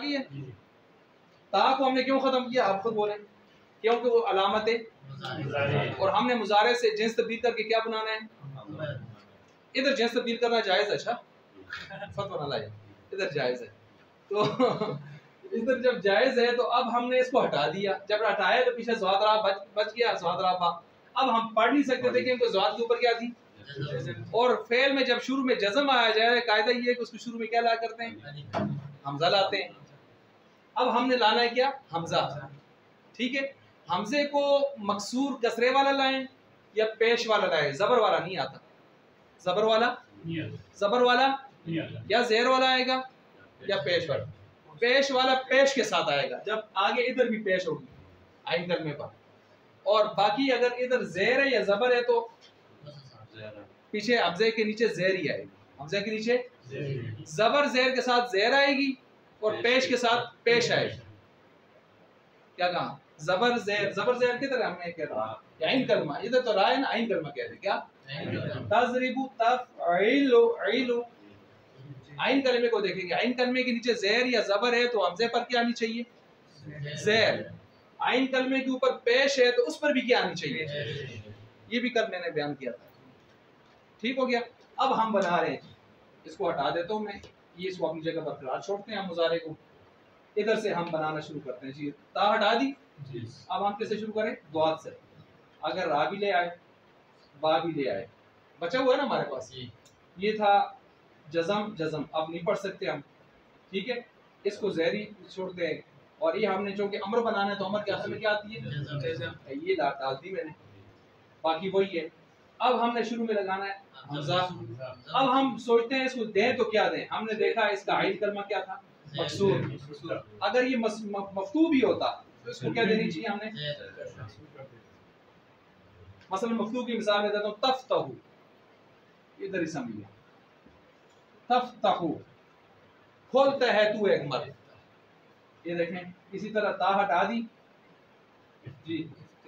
गई है? ता को हमने क्यों खत्म किया, आप खुद बोलें। क्योंकि वो अलामत है, और हमने मुजारे से जिन्स तब्दील करके क्या बनाना है? इधर जिन्स तब्दील करना जायज़ है? अच्छा, फतवा ना लाए, इधर जायज़ है। तो इधर जब जायज़ है तो अब हमने इसको हटा दिया, जब हटाया तो पीछे ज़ादरा बच गया, ज़ादरा बा। अब हम पढ़ नहीं सकते थे क्योंकि ज़ाद के ऊपर क्या थी? और फेल में जब शुरू में जज़म आया जाए, कायदा ये है कि उसको शुरू में क्या ला करते हैं? हमजा लाते हैं। अब हमने लाना है क्या? हमजा। ठीक है, हमजे को मकसूर कसरे वाला लाएं या पेश वाला लाएं? जबर वाला नहीं आता, जबर वाला या ज़ेर वाला आएगा या पेश वाला? पेश वाला पेश के साथ आएगा, जब आगे इधर भी पेश होगी आइन कलमे पर। और बाकी अगर इधर ज़ेर है या जबर है तो पीछे हमजे के नीचे ज़ेर ही आएगी, हमजे के नीचे जबर ज़ेर के साथ ज़ेर आएगी और पेश के साथ पेश आएगी। क्या कहा? जबर ज़ेर की तरह हमने कह रहा आइन कलमा, इधर तो राय ना आइन कलमा कहते क्या? तज़रिबु तफ़इलु। आइन कलमे को देखेंगे, आइन कलमे के नीचे ज़ेर या जबर है तो हमजे पर क्या आनी चाहिए? ज़ेर। आइन कलमे के ऊपर पेश है तो उस पर भी क्या आनी चाहिए? ये भी कल मैंने बयान किया था। ठीक हो गया। अब हम बना रहे हैं, इसको हटा देता हूँ मैं, ये इसको अपनी जगह बरकरार छोड़ते हैं हम मुजारे को। इधर से हम बनाना शुरू करते हैं जी। ता हटा दी, अब हम कैसे शुरू करें? द्वाद से। अगर रा भी ले आए, बा भी ले आए, बचा हुआ है ना हमारे पास। ये था जज़म, अब नहीं पढ़ सकते हम, ठीक है, इसको ज़ेरी छोड़ते हैं। और ये हमने जो कि अमर बनाना है तो अमर के आखिर में क्या आती है? ये डाल दी मैंने, बाकी वही है। अब हमने शुरू में लगाना है हमजा। अब हम सोचते हैं इसको दें तो क्या दें? हमने देखा इसका आइन कलमा क्या था? मकसूर। अगर ये मफ्तू भी होता तो इसको क्या देनी चाहिए हमने? मसलन मफ्तू की मिसाल में देता हूँ, तफ्तहू, इधर ही समझिए, तफ्तहू, खोलता है तू एक मर्द। ये देखें, इसी तरह ता हटा दी जी,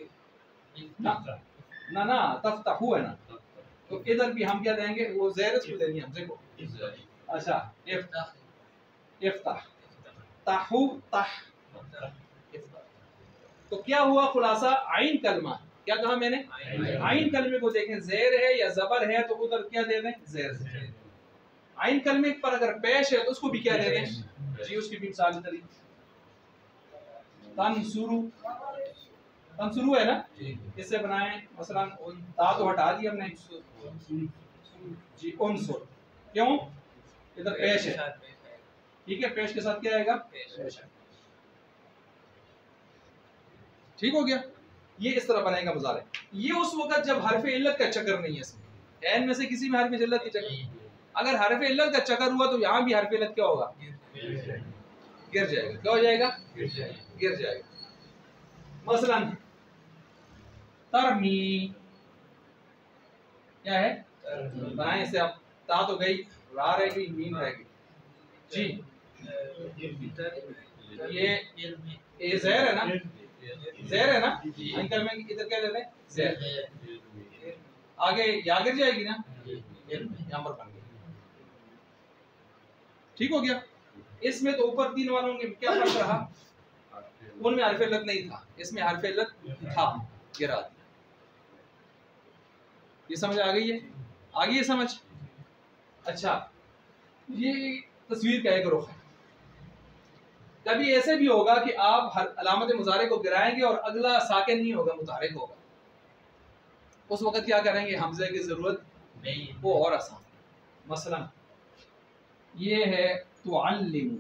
ना तफ्तहू है ना, तो इधर भी हम क्या देंगे? वो ज़ेर को देनी है हमसे को। अच्छा, इफ्ताह, ताहू ताह, तो क्या हुआ खुलासा? आइन कलमा। क्या कहा मैंने? आइन कलमे को देखें, ज़ेर है या जबर है तो उधर क्या दे दें? ज़ेर। आइन कलमे पर अगर पेश है तो उसको भी क्या दे दें? जी, उसकी भी मिसाल करी, तंसुरु, तंसुरु है ना, इससे बनाएं मसलन ता तो हटा दी हमने जी, उनसुर। क्यों? इधर पेश है, ठीक है, पेश के साथ क्या आएगा? पेश। ठीक हो गया। ये इस तरह बनेगा मुजारे। ये उस वक्त जब हरफ इल्लत का चक्कर नहीं है इसमें, एन में से किसी में हरफ इल्लत की चक्कर। अगर हरफ इल्लत का चक्कर हुआ तो यहाँ भी हरफ इल्लत क्या होगा? गिर जाएगा। क्या हो जाएगा? गिर जाएगा। मसलन तरमी, क्या है? बनाए इसे। अब ता तो गई, रा रह गई, मीम रह गई जी। ये ज़ेर है ना, ज़ेर है ना, अंकल में इधर क्या देते हैं? ज़ेर। आगे या गिर जाएगी ना, यहाँ पर बन गई। ठीक हो गया। इसमें तो ऊपर तीन वालों में क्या फर्क रहा? उनमें हरफ इल्लत नहीं था, इसमें हरफ इल्लत था, गिरा दिया। ये समझ आ गई है? आ गई है समझ? अच्छा, ये तस्वीर का एक रुख है। कभी ऐसे भी होगा कि आप हर अलामत मुजारे को गिराएंगे और अगला साकिन नहीं होगा, मुतारिक होगा। उस वक्त क्या करेंगे? हमजे की जरूरत नहीं, वो और आसान। मसलन ये है तुअल्लिमु,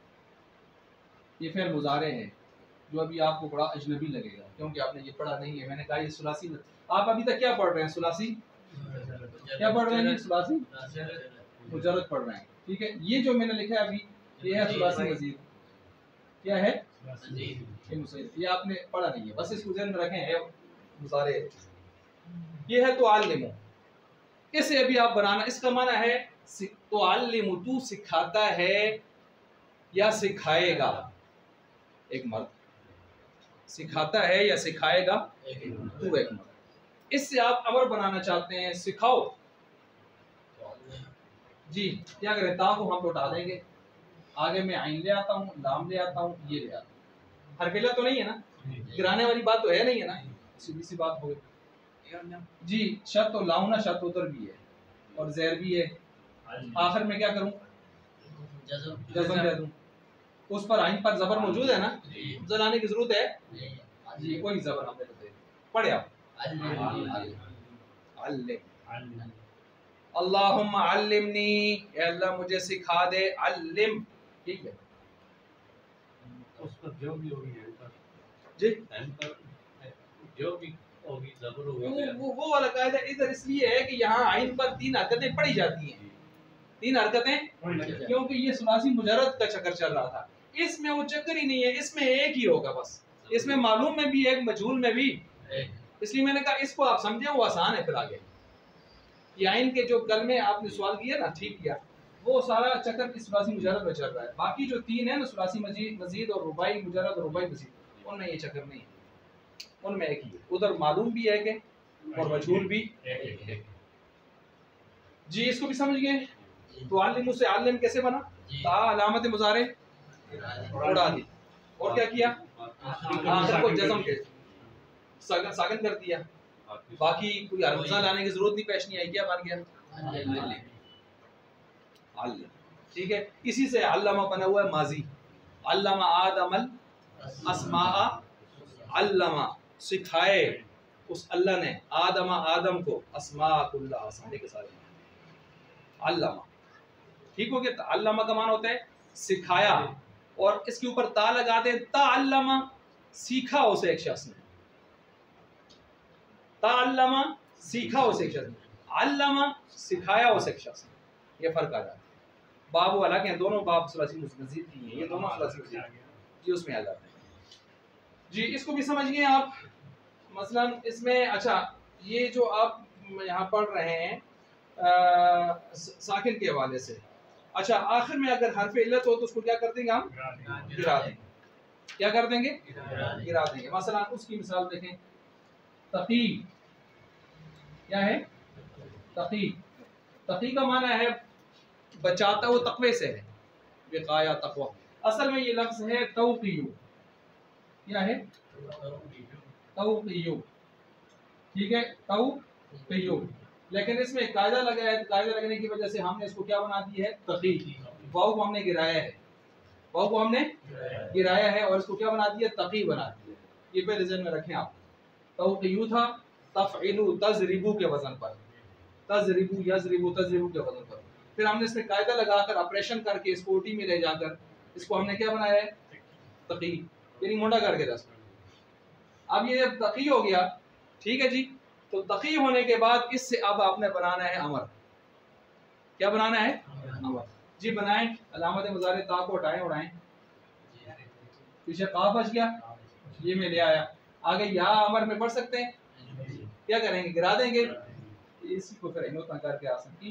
ये फिर मुजारे है जो अभी आपको बड़ा अजनबी लगेगा क्योंकि आपने ये पढ़ा नहीं है। मैंने कहा ये सुलासी, आप अभी तक क्या पढ़ रहे हैं? सुलासी क्या पढ़ रहे हैं? सुलासी मुजर्रद पढ़ रहे हैं, ठीक है। ये जो मैंने लिखा है अभी, ये है सुलासी मजीद। क्या है? ये आपने पढ़ा नहीं है, बस इसको ज़हन में रखें, है मुजारे। ये है तुअल्लिमु, इसे अभी आप बनाना। इसका माना है तुअल्लिमु, तू सिखाता है या सिखाएगा। एक मर्द सिखाता है या सिखाएगा, तू एक मर्द। इससे आप अमर बनाना चाहते हैं, सिखाओ जी। क्या करें? ता को हम लौटा देंगे, आगे मैं आइन ले आता हूँ, लाम ले आता हूँ, ये ले आता हूँ। हरफिला तो नहीं है ना, गिराने वाली बात तो है नहीं है ना, सीधी सी बात हो गई जी। शत तो लाऊं ना, शत उतर भी है और ज़ेर भी है। आखिर में क्या करूँ, जज़म दे दूँ। उस पर आइन पर ज़बर मौजूद है ना, जलाने की जरूरत है जी, कोई ज़बर हम दे पढ़े आप। अल्लाहुम्मा अल्लिमनी, अल्लाह मुझे सिखा दे, अल्लिम, ठीक है। उस पर जो भी होगी जी, जो भी होगी ज़बर होगी, वो वाला कायदा इधर इसलिए है कि यहाँ आइन पर 3 हरकतें पढ़ी जाती हैं, 3 हरकतें, क्योंकि ये सुलासी मुजर्रद का चक्कर चल रहा था। इसमें वो चक्कर ही नहीं है, इसमें एक ही होगा बस, इसमें मालूम में भी एक, मजहूल में भी। इसलिए मैंने कहा इसको आप समझे, वो आसान है। फिर आगे ये आइन के जो कल में आपने सवाल किया ना, ठीक किया, वो सारा चक्कर इस सुलासी मुजर्रद में चल रहा है। बाकी जो 3 है ना, सुलासी मजीद और रुबाई मुजर्रद, रुबाई मजीद, उनमें ये चक्कर नहीं है, उनमें एक ही है। उधर मालूम भी है कि और मजहूल भी जी। इसको भी समझ गए। तो आलिम से आलिम कैसे बना, ता अलामत मुजारे उड़ा दी और क्या किया, आखिर को जज़म के सागन कर दिया। बाकी कोई हरमजा लाने की जरूरत नहीं, पेश नहीं आई, क्या बन गया, ठीक है। इसी से अल्लामा बना हुआ है माजी, अल्लामा आदमल अस्मा, अल्लामा सिखाए उस अल्लाह ने आदम आदम को अस्माकुल्लाह, आसानी के साथ अल्लामा, ठीक हो गया। तो अल्लामा का मान होता है सिखाया, और इसके ऊपर ता लगाते हैं, ता अल्लामा, सीखा उसे एक शख्स ने, ता अल्लामा सीखा उसे एक शख्स ने, अल्लामा सिखाया उसे एक शख्स ने, ये फर्क आ जाता है। बाब वाला के दोनों बाब सुलासी मजीद की हैं, ये दोनों सुलासी मजीद जी उसमें आ जाते हैं जी। इसको भी समझ गए आप। मसलन इसमें अच्छा, ये जो आप यहाँ पढ़ रहे हैं साकिन के हवाले से, अच्छा आखिर में अगर हरफ इल्लत हो तो उसको क्या कर देंगे हम, गिरा देंगे। क्या कर देंगे, गिरा देंगे। मसलन उसकी मिसाल देखें, तकी, क्या है तकी, तकी का माना है बचाता, वो तकवे से है, विकाया तकवा। असल में ये लफ्ज है तौक़ियु, क्या है तौक़ियु, ठीक है, तौक़ियु। लेकिन इसमें कायदा लगा है, कायदा लगने की वजह से हमने इसको क्या बना दी है, तकी। वाव को हमने गिराया है, वाव को हमने गिराया है और इसको क्या बना दिया, तकी बना दिया। ये पहले ज़हन में रखें आप। तौक़ियु था तफ़इलु तज़रिबु के वजन पर, तज़रिबु यज़रिबु तज़रिबु के वजन पर। फिर हमने इसमें कायदा लगाकर ऑपरेशन करके इसको ओटी में ले जाकर इसको हमने क्या बनाया है, तकी, यानी मोटा करके दस। अब ये जब तकी हो गया, ठीक है जी, तो तकी होने के बाद इससे अब आपने बनाना है अमर। क्या बनाना है, अमर जी। बनाएं, अलामत मुजारे ता को हटाएं, उड़ाएं, पीछे काफ बच गया, ये में ले आया। आगे या अमर में पढ़ सकते हैं, क्या करेंगे, गिरा देंगे। इसी को फिर इनोता करके आ सकती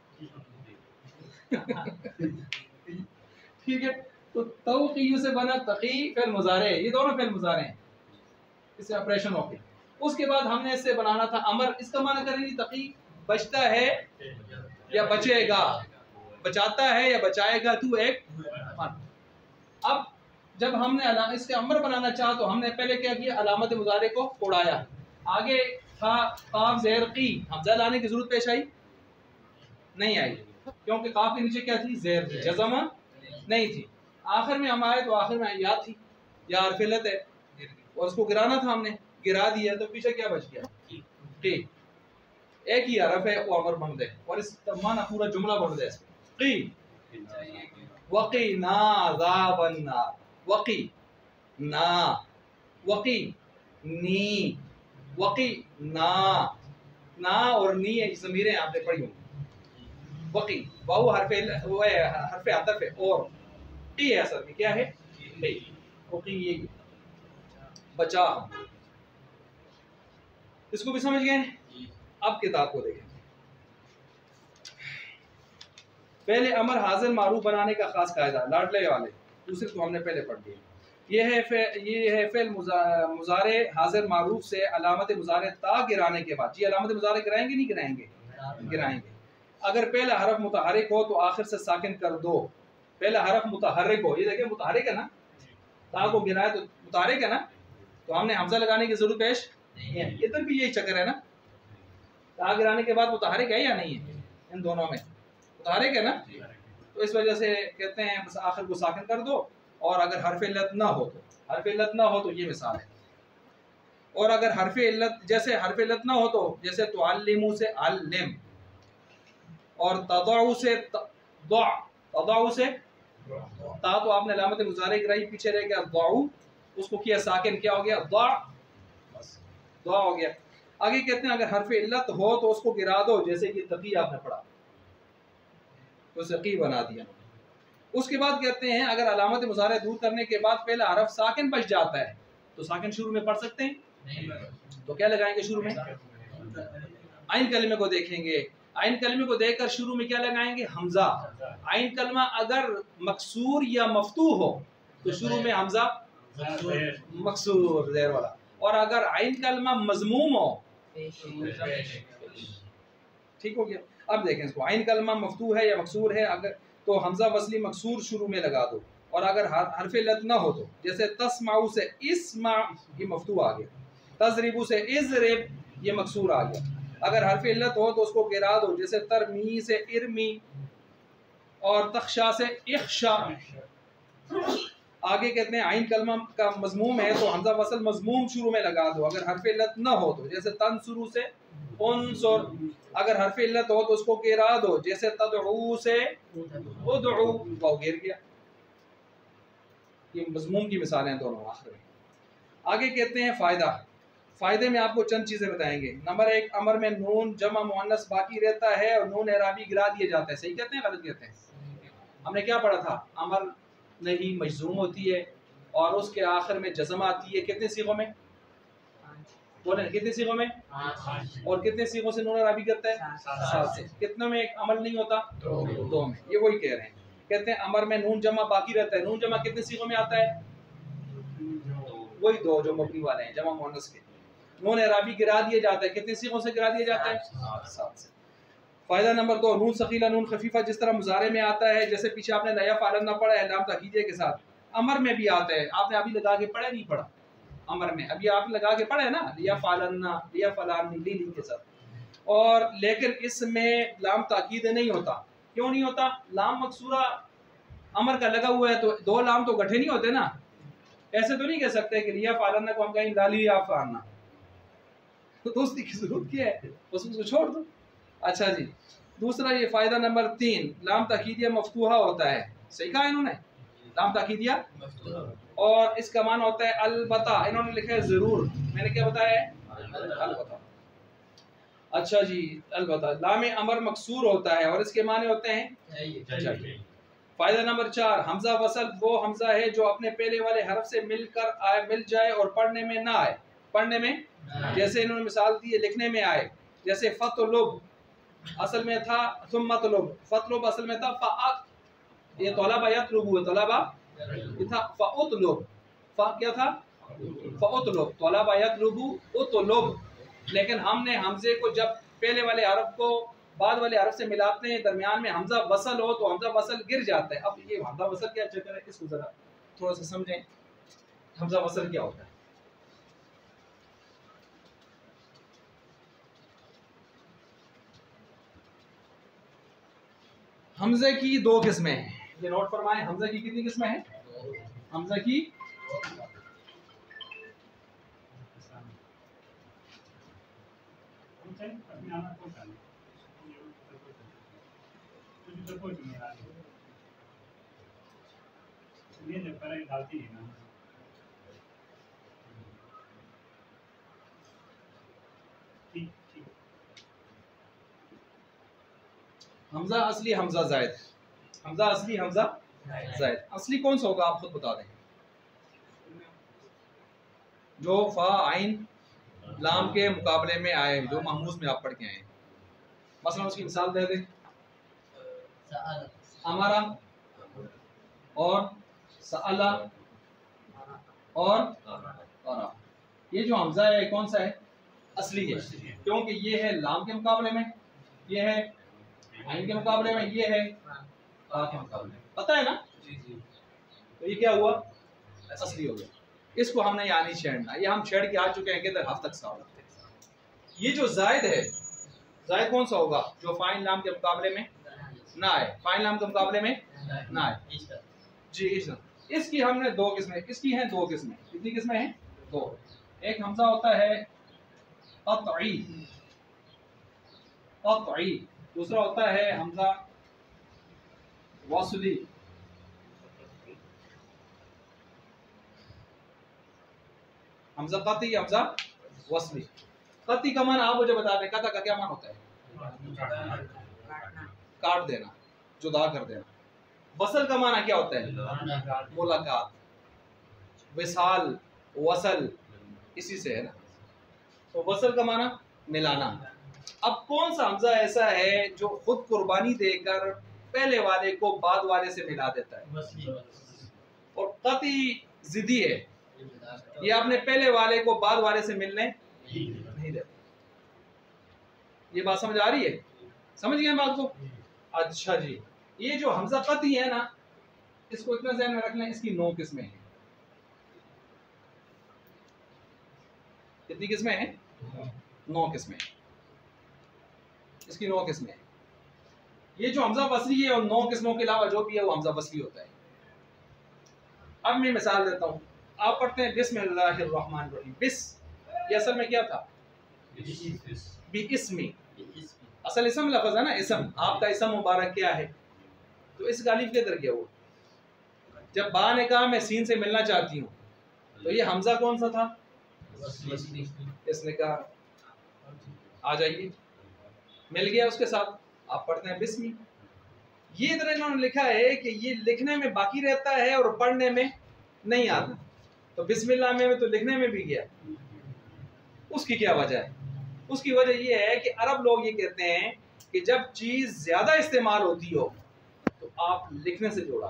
ठीक है। तो तौक़ियु से बना तकी फिल मुजारे, ये दोनों फिल मुजारे हैं, इससे ऑपरेशन हो गया। उसके बाद हमने इससे बनाना था अमर। इसका माना करेंगे तकी बचता है या बचेगा, बचाता है या बचाएगा, तू एक मन। अब जब हमने इसके अमर बनाना चाहा तो हमने पहले क्या किया, अलामत मुजारे को उड़ाया। आगे था काफ ज़ेर की, हमजा लाने की जरूरत पेश आई नहीं आई, क्योंकि काफ के नीचे क्या थी, ज़ेर थी, जज़म नहीं थी। आखिर में हम आए तो आखिर में या थी, या हरफिलत है, और उसको गिराना था, हमने गिरा दिया, तो पीछे क्या बच गया, ठीक, एक ही हरफ है, वो अमर बन दे, और इस माना पूरा जुमला बन दे इसमें। वकी ना ज़ाबन्ना, वकी ना, वकी नी, वकी ना, ना और नी ज़मीरें आपने पढ़ी होंगी। वकी वाऊ हरफे अतफ है, और टी है असल में, क्या है, वकी, ये बचा। इसको भी समझ गए। अब किताब को देखें। पहले अमर हाजिर मारूफ बनाने का खास कायदा, लाडले वाले, दूसरे तो हमने पहले पढ़ दिया। ये है फेल मुजारे हाजिर मारूफ से अलामत मुजारे ता गिराने के बाद, जी अलामत मुजारे गिराएंगे नहीं गिराएंगे, गिराएंगे। अगर पहला हरफ मुतहरिक हो तो आखिर से साकिन कर दो, पहला हरफ मुतहर्रिक हो, ये देखिए मुतहर्रिक है ना, ता को गिराए तो मुतहर्रिक है ना, तो हमने हमजा लगाने की जरूरत पेश नहीं है। इधर भी यही चक्कर है ना, ता गिराने के बाद मुतहर्रिक है या नहीं है, इन दोनों में मुतहर्रिक है ना, तो इस वजह से कहते हैं बस आखिर को साकिन कर दो। और अगर हरफ इल्लत ना हो तो, हरफ इल्लत ना हो तो ये मिसाल है। और अगर हरफ इल्लत, जैसे हरफ इल्लत ना हो तो जैसे तुअल्लिमु से अल्लिम, और तदउ से तदउ से ता, तो आपने अलामत मुज़ारे गिराई, पीछे रह गया दउ, उसको किया साकिन, क्या हो गया दुआ हो गया। आगे कहते हैं अगर हरफ इल्लत हो तो उसको गिरा दो, जैसे कि तकी आपने पढ़ा तो सकी बना दिया। उसके बाद कहते हैं अगर अलामत मुज़ारे दूर करने के बाद पहला हरफ साकिन बच जाता है तो साकिन शुरू में पढ़ सकते हैं नहीं, तो क्या लगाएंगे शुरू में, आइन कलमे को देखेंगे, आइन कलमे को देखकर शुरू में क्या लगाएंगे, हमजा। आइन कलमा अगर मकसूर या मफ्तू हो तो शुरू में हमजा मकसूर ज़ेर वाला, और अगर आइन कलमा मजमूम हो, ठीक हो गया। अब देखें इसको, आइन कलमा मफ्तू है या मकसूर है, अगर तो हमजा वसली मकसूर शुरू में लगा दो। और अगर हरफ इल्लत ना हो तो जैसे तस्माउ से इस्मा, ये मफ्तू आ गया, तजरिबु से इजरिब, ये मकसूर आ गया। अगर हरफ इल्लत हो तो उसको गिरा दो, जैसे तरमी से इरमी, और तख्शा से इख्शा। आगे कहते हैं आइन कलमा का मजमूम है तो हमजा वसल मजमूम शुरू में लगा दो। अगर हरफ इल्लत ना हो तो जैसे तनसुरु से उनसुर, अगर हरफ इल्लत हो तो उसको गिरा दो, जैसे तदउ से उदउ, वो गिर गया। ये मजमूम की मिसालें दोनों आखिर में। आगे कहते हैं फ़ायदा, फ़ायदे में आपको चंद चीज़ें बताएंगे। नंबर 1, अमर में नून जमा मुअन्नस बाकी रहता है और नून एराबी गिरा दिया जाता है, सही कहते हैं गलत कहते हैं? हमने क्या पढ़ा था, अमर नहीं मजजूम होती है और उसके आखिर में जज़म आती है, कितने सीगों में बोले, कितने सीगों में, और कितने सीगों से नून एराबी करता है, 7 से। कितनों में एक अमल नहीं होता, 2 में। ये वही कह रहे हैं, कहते हैं अमर में नून जमा बाकी रहता है। नून जमा कितने सीगों में आता है, वही 2 जो मबनी वाले हैं जमा मुअन्नस के। नून एराबी गिरा दिया जाता है, कितने सीगों से गिरा दिया जाता है, 7 से। फायदा नंबर 2, नून सकीला नून खफीफा जिस तरह मुजारे में आता है, जैसे पीछे आपने नया फालन ना पढ़ा है लाम ताकीदिया के साथ, अमर में भी आता है। आपने अभी लगा के पढ़ा नहीं पढ़ा, अमर में अभी आप लगा के पढ़े ना, लिया फालन्ना लिया फलानी ली के साथ। और लेकिन इसमें लाम ताकीद नहीं होता। क्यों नहीं होता, लाम मकसूरा अमर का लगा हुआ है तो 2 लाम तो गठे नहीं होते ना। ऐसे तो नहीं कह सकते कि लिया फालन्ना को हम कहें लाली या फालना, तो दोस्ती की जरूरत क्या है, उसको छोड़ दो। अच्छा जी, दूसरा ये फ़ायदा नंबर 3, लाम ताकीदिया मफ्तूहा होता है, सही कहा इन्होंने, लाम ताकीदिया, और इसका मान होता है अलबत्ता, इन्होंने लिखा है ज़रूर, मैंने क्या बताया है, अलबत्ता। अच्छा जी, अलबत्ता लाम अमर मकसूर होता है और इसके माने होते हैं। फ़ायदा नंबर 4, हमजा वसल वो हमजा है जो अपने पहले वाले हरफ से मिलकर आए, मिल जाए और पढ़ने में ना आए, पढ़ने में, जैसे इन्होंने मिसाल दी है लिखने में आए, जैसे फतलुब असल में था तुम मतलुब, फतलुब असल में था फ़अत, ये तलबा यतलुबु है, तलबा ये था फ़उतलुब, फ़ा क्या था, फ़उतलुब, तलबा यतलुबु उतलुब। लेकिन हमने हमजे को जब पहले वाले हरफ को बाद वाले हरफ से मिलाते हैं, दरमियान में हमजा वसल हो तो हमजा वसल गिर जाता है। अब ये हमजा वसल क्या चक्कर है, इसको जरा थोड़ा सा समझें, हमजा वसल क्या होता है। हमजे की 2 किस्में हैं, ये नोट फरमाएं। हमजा की कितनी किस्में हैं, हमजा की हमजा असली हमजा जायद, हमजा असली हमजा जायद। असली कौन सा होगा आप खुद बता दें, जो फा आइन लाम के मुकाबले में आए, जो महमूस में आप पढ़ के आए। मसलन उसकी मिसाल दे दें, हमारा और सअला और ये जो हमजा है कौन सा है, असली है, क्योंकि ये है लाम के मुकाबले में, ये है आइन के मुकाबले में, ये है फा के मुकाबले में, पता है ना। तो ये क्या हुआ, असली हो गया। इसको हमने यहाँ नहीं छेड़ना, ये हम छेड़ के आ चुके हैं कि इधर हफ्तक सा होगा। ये जो जायद है, जायद कौन सा होगा, जो फाइन लाम के मुकाबले में ना आए, फाइन लाम के मुकाबले में ना आए जी। इसकी हमने दो किस्में, इसकी हैं दो किस्में। कितनी किस्में हैं, दो। एक हमजा होता है क़त्ई, क़त्ई, दूसरा होता है हमजा वस्ली। हमजा क़त्ई, हमजा वस्ली। क़त्ई का माना आप मुझे बता दें, क़त्अ का क्या मान होता है, काट देना, जुदा कर देना। वसल का माना क्या होता है, मुलाकात, विसाल, वसल, इसी से है ना। तो वसल का माना मिलाना। अब कौन सा हमजा ऐसा है जो खुद कुर्बानी देकर पहले वाले को बाद वाले से मिला देता है, और क़त्ई जिद्दी है, ये आपने पहले वाले को बाद वाले से मिलने नहीं देता। ये बात समझ आ रही है, समझ गए बात को। अच्छा जी, ये जो हमजा क़त्ई है ना, इसको इतना ध्यान में रख लें, इसकी 9 किस्में हैं। कितनी किस्में हैं, 9 किस्में, इसकी 9 किस्में। ये जो हमजा वस्ली है और 9 किस्मों के अलावा जो भी है वो हमजा वस्ली होता है। अब मैं मिसाल देता हूँ, आप पढ़ते हैं बिस्मिल्लाहिर्रहमानिर्रहीम, बिस, ये असल में क्या था, बिस्मी, असल इसम लफ्ज़ है ना, इसम, आपका इसम मुबारक क्या है, तो इस गालिब के दर गया वो। जब बा ने कहा मैं सीन से मिलना चाहती हूँ, तो ये हमजा कौन सा था, इसने कहा आ जाइए, मिल गया उसके साथ, आप पढ़ते हैं बिस्मी। ये इधर इन्होंने लिखा है कि ये लिखने में बाकी रहता है और पढ़ने में नहीं आता, तो बिस्मिल्लाह में तो लिखने में भी गया। उसकी क्या वजह है, उसकी वजह ये है कि अरब लोग ये कहते हैं कि जब चीज ज्यादा इस्तेमाल होती हो तो आप लिखने से जोड़ा।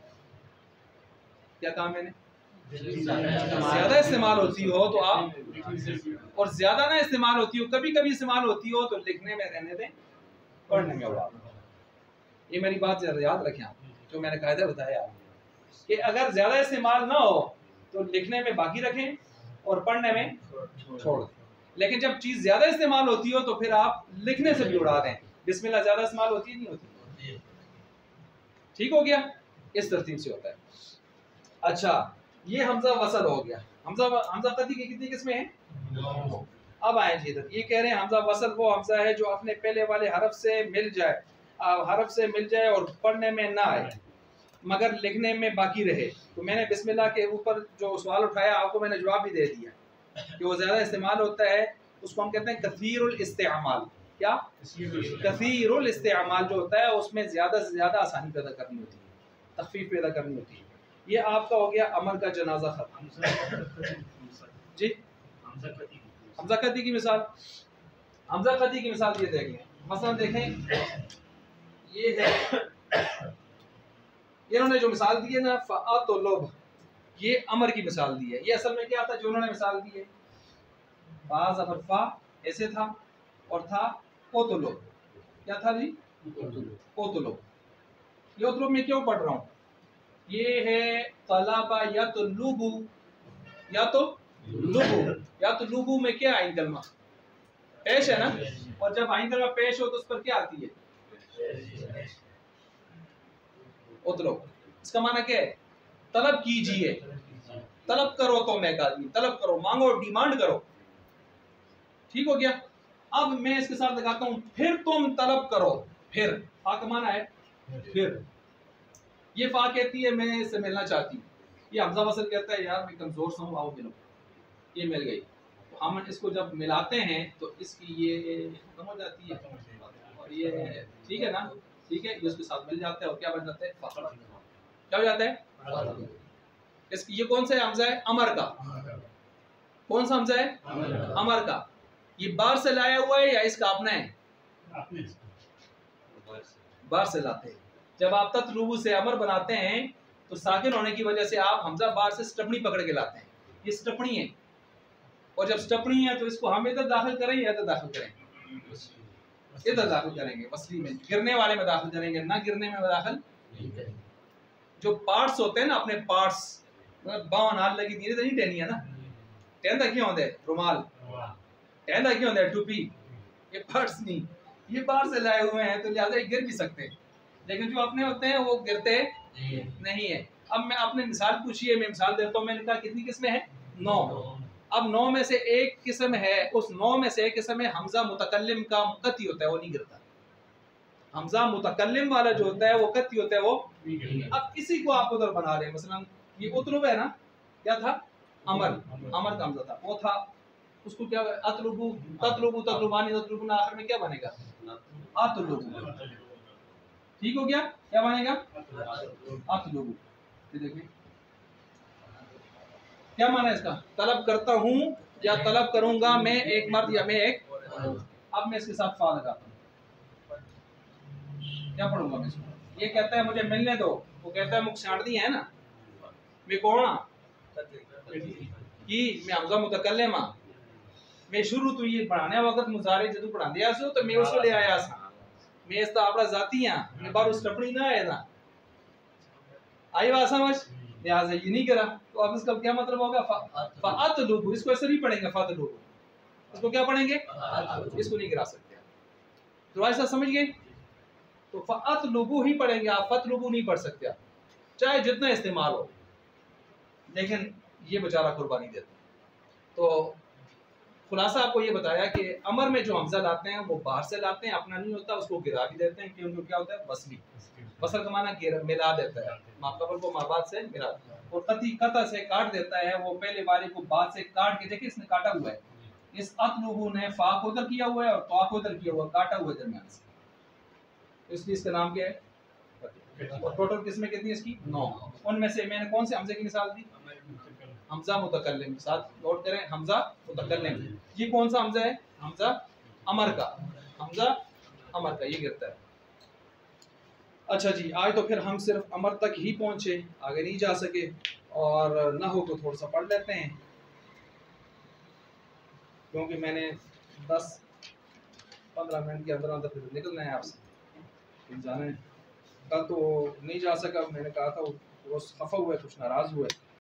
क्या काम मैंने, ज्यादा इस्तेमाल होती हो तो आप, और ज्यादा ना इस्तेमाल होती हो, कभी कभी इस्तेमाल होती हो तो लिखने में रहने दें, पढ़ने में उड़ा। ये मेरी बात याद रखें आप, जो मैंने कायदा बताया कि अगर ज्यादा इस्तेमाल ना हो तो लिखने में बाकी रखें और पढ़ने में छोड़ दें। लेकिन जब चीज ज्यादा इस्तेमाल होती हो तो फिर आप लिखने से भी उड़ा दें। बिस्मिल्लाह ज्यादा इस्तेमाल होती है नहीं होती, ठीक हो गया, इस तरतीब से होता है। अच्छा, ये हमजा वसल हो गया। हमजा क़त्ई की कितनी किस्में हैं, अब आए जी इधर। ये कह रहे हैं हमजा वसल वो हमजा है जो अपने पहले वाले हरफ से मिल जाए, हरफ से मिल जाए और पढ़ने में ना आए मगर लिखने में बाकी रहे। तो मैंने बिस्मिल्लाह के ऊपर जो सवाल उठाया आपको मैंने जवाब भी दे दिया कि वो ज़्यादा इस्तेमाल होता है, उसको हम कहते हैं कसीरुल इस्तेमाल। क्या, कसीरुल इस्तेमाल जो होता है उसमें ज़्यादा से ज़्यादा आसानी पैदा करनी होती है, तखफीफ पैदा करनी होती है। ये आपका हो गया अमर का जनाजा खत्म जी। हमजा क़त्ई की मिसाल, हमजा क़त्ई की मिसाल ये देखें, मसलन देखें ये है, इन्होंने जो मिसाल दी है ना फ़अतलुब, ये अमर की मिसाल दी है। ये असल में क्या था जो उन्होंने मिसाल दी है, बाज़ अमर फा ऐसे था और था ओतलुब, क्या था जी, ओतलुब। ये ओतलुब में क्यों पढ़ रहा हूँ, ये है तलबा यतलुबु, या तो लुबु, या तो लुबु में क्या आइन कलमा पेश है ना, और जब आइन कलमा पेश हो तो उस पर क्या आती है, उतलो। इसका माना क्या है, तलब कीजिए, तलब करो तो मैं आदमी, तलब करो, मांगो, डिमांड करो, ठीक हो गया। अब मैं इसके साथ लगाता हूं फिर तुम तलब करो, फिर फा का माना है फिर। ये फा कहती है मैं इससे मिलना चाहती हूँ, ये हमजा वसल कहता है यार मैं कमजोर सा हूँ, आओ मिलो, ये मिल गई। तो हम इसको जब मिलाते हैं तो इसकी ये खत्म हो जाती है और ये ठीक है ना, ठीक है, ये उसके साथ मिल जाता है और क्या बन जाता है, क्या हो जाता है इसकी। ये कौन सा हमजा है, अमर का, कौन सा हमजा है, अमर का। ये बार से लाया हुआ है या इसका अपना है, बार से लाते हैं। जब आप ततलुबु से अमर बनाते हैं तो साकिन होने की वजह से आप हमजा बार से स्टपनी पकड़ के लाते हैं, ये स्टपनी है, और जब स्टपनी है तो इसको हम इधर दाखिल करेंगे या इधर दाखिल करेंगे, इधर दाखिल करेंगे, वसली में गिरने वाले में दाखिल करेंगे, ना गिरने में दाखिल नहीं करेंगे। जो पार्ट्स होते हैं ना, अपने पार्ट्स, मतलब बावन हाल लगी धीरे नहीं टेनी है ना, टेंदा क्यों होता है रुमाल, टेंदा क्यों होता है टोपी, ये पार्ट्स नहीं, ये बाहर से लाए हुए हैं तो लिहाजा ये गिर भी सकते हैं, लेकिन जो अपने होते हैं वो गिरते नहीं है। अब मैं आपने मिसाल पूछी है, मैं मिसाल देता हूँ। मैंने कहा कितनी किस्में हैं? 9। अब 9 में से एक किस्म है, उस 9 में से एक किस्म है हमजा मुतकल्लिम का, कती होता है, वो नहीं गिरता। हमजा मुतकल्लिम वाला जो होता है वो कती होता है, वो। अब इसी को आप उधर बना रहे हैं, मसलन ये उतलुब है ना, क्या था? अमर, अमर का हमजा था, वो था, उसको क्या अतलुबु, ततलुबु, ततलुबानी, ततलुबुना, आखिर में क्या बनेगा? अतलुबु। ठीक हो गया? क्या बनेगा? अतलुबु। देखिए क्या माना है इसका? तलब करता हूँ या तलब करूंगा मैं एक मर्द या मैं एक। अब मैं इसके साथ फा लगाता हूँ, क्या पढ़ूंगा मैं इसको? ये कहता है मुझे मिलने दो, वो कहता है मुख छाड़ दी है ना, मैं कौन कि मैं हमजा मुतकल्लिम, मैं शुरू तो ये पढ़ाने वक्त मुजारे जदू पढ़ा दिया सो तो मैं उसको ले आया सा, मैं इस आपड़ा जाती हां, मैं बार उस टपड़ी ना आया ना, आई बात समझ? लिहाजा ये नहीं करा, तो अब इसका क्या मतलब होगा? फ़अतलुबु, इसको ऐसे नहीं पढ़ेंगे फ़अतलुबु, इसको क्या पढ़ेंगे? इसको नहीं गिरा सकते। तो ऐसा समझ गए? तो फ़अतलुबु ही पढ़ेंगे आप, फ़अतलुबु नहीं पढ़ सकते आप, चाहे जितना इस्तेमाल हो, लेकिन ये बेचारा कुर्बानी देता है। तो खुलासा आपको ये बताया कि अमर में जो हमजा लाते हैं वो बाहर से लाते हैं, अपना नहीं होता, उसको गिरा भी देते हैं, क्योंकि क्या होता है? बसली, बसल का माना मिला देता है, माकबल को माबाद से मिला देता है, और कती कता से काट देता है, वो पहले वाले को बाद से काट के, देखिए इसने काटा हुआ है, इस अतलुबु ने फा को उधर किया हुआ है और ता को उधर किया हुआ, काटा हुआ है दरमियान से, इसलिए इसका नाम क्या है? और टोटल किस्में कितनी इसकी? 9। उनमें से मैंने कौन से हमजे की मिसाल दी? हमजा मुतकल्लिम, साथ नोट करें, हमजा मुतकल्लिम। ये कौन सा हमजा है? हमजा अमर का, हमजा अमर का, ये गिरता है। अच्छा जी, आज तो फिर हम सिर्फ अमर तक ही पहुंचे, आगे नहीं जा सके, और ना हो तो थोड़ा सा पढ़ लेते हैं, क्योंकि मैंने 10-15 मिनट के अंदर अंदर फिर निकलना है आपसे, जाना है। कल तो नहीं जा सका, मैंने कहा था वो खफा हुआ है, कुछ नाराज हुआ है।